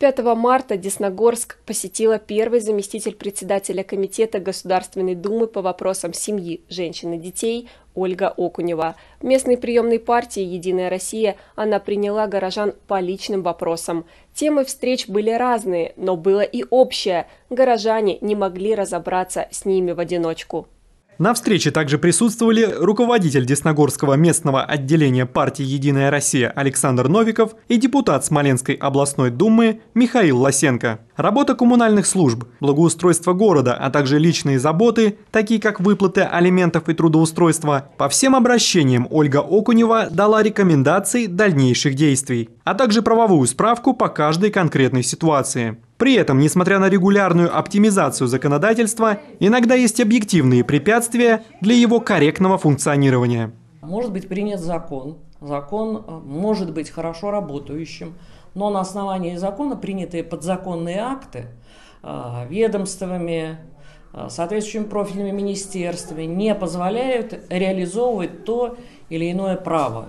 5 марта Десногорск посетила первый заместитель председателя Комитета Государственной Думы по вопросам семьи, женщин и детей Ольга Окунева. В местной приемной партии «Единая Россия» она приняла горожан по личным вопросам. Темы встреч были разные, но было и общее. Горожане не могли разобраться с ними в одиночку. На встрече также присутствовали руководитель Десногорского местного отделения партии «Единая Россия» Александр Новиков и депутат Смоленской областной думы Михаил Лосенко. Работа коммунальных служб, благоустройство города, а также личные заботы, такие как выплаты алиментов и трудоустройства, по всем обращениям Ольга Окунева дала рекомендации дальнейших действий, а также правовую справку по каждой конкретной ситуации. При этом, несмотря на регулярную оптимизацию законодательства, иногда есть объективные препятствия для его корректного функционирования. Может быть принят закон. Закон может быть хорошо работающим, но на основании закона принятые подзаконные акты ведомствами, соответствующими профильными министерствами не позволяют реализовывать то или иное право.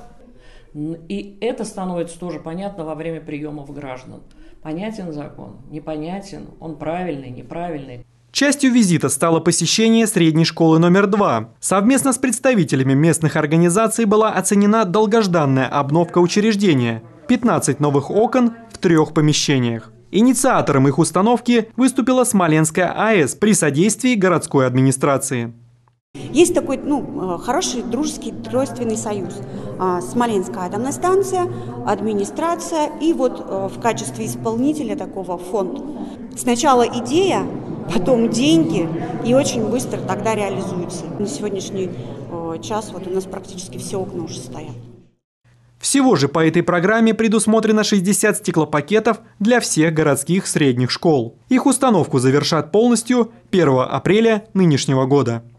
И это становится тоже понятно во время приемов граждан. Понятен закон, непонятен, он правильный, неправильный. Частью визита стало посещение средней школы номер 2. Совместно с представителями местных организаций была оценена долгожданная обновка учреждения – 15 новых окон в 3 помещениях. Инициатором их установки выступила Смоленская АЭС при содействии городской администрации. Есть такой хороший дружеский тройственный союз. Смоленская атомная станция, администрация и вот в качестве исполнителя такого фонд. Сначала идея, потом деньги и очень быстро тогда реализуется. На сегодняшний час вот у нас практически все окна уже стоят. Всего же по этой программе предусмотрено 60 стеклопакетов для всех городских средних школ. Их установку завершат полностью 1 апреля нынешнего года.